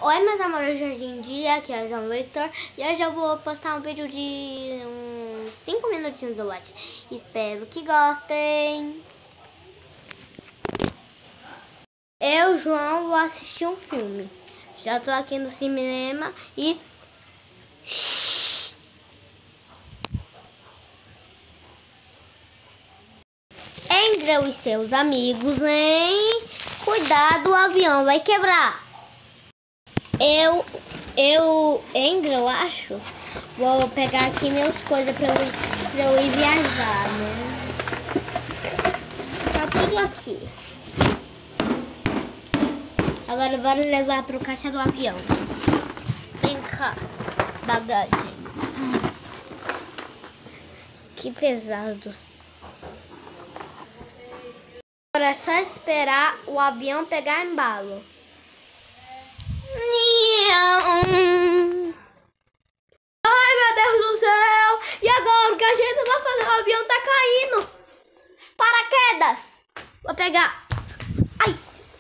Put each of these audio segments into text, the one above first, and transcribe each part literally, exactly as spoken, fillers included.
Oi meus amores, hoje em dia, aqui é o João Victor e hoje eu vou postar um vídeo de uns cinco minutinhos, eu acho. Espero que gostem. Eu, João, vou assistir um filme. Já tô aqui no cinema e... Andrew e seus amigos, hein? Cuidado, o avião vai quebrar. Eu, eu, Andrew, acho, vou pegar aqui minhas coisas pra eu ir, pra eu ir viajar, né? Tá tudo aqui. Agora bora levar pro caixa do avião. Vem cá, bagagem. Que pesado. Agora é só esperar o avião pegar embalo. Ai, meu Deus do céu! E agora o que a gente vai fazer? O avião tá caindo! Paraquedas! Vou pegar. Ai!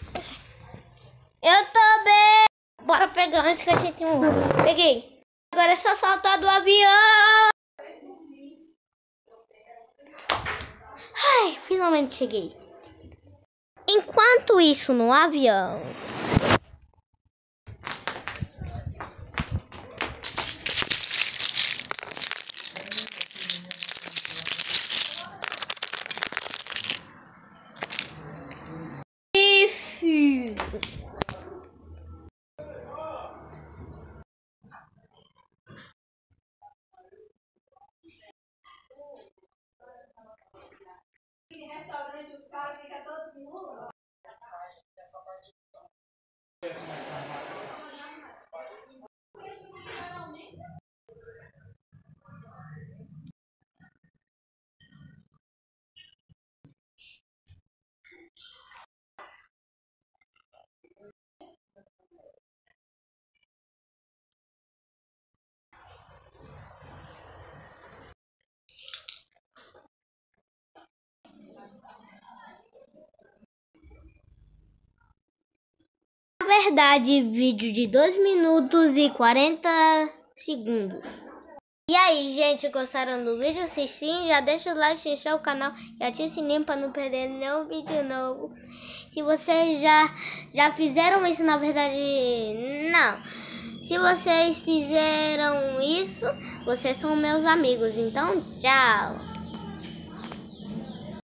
Eu tô bem! Bora pegar antes que a gente morra. Peguei. Agora é só saltar do avião. Ai, finalmente cheguei. Enquanto isso, no avião... Restaurante, os caras ficam todos nus. Essa parte Na verdade, vídeo de dois minutos e quarenta segundos. E aí, gente, gostaram do vídeo? Se sim, já deixa o like, se inscreve no canal e ativa o sininho para não perder nenhum vídeo novo. Se vocês já, já fizeram isso, na verdade, não. Se vocês fizeram isso, vocês são meus amigos. Então, tchau!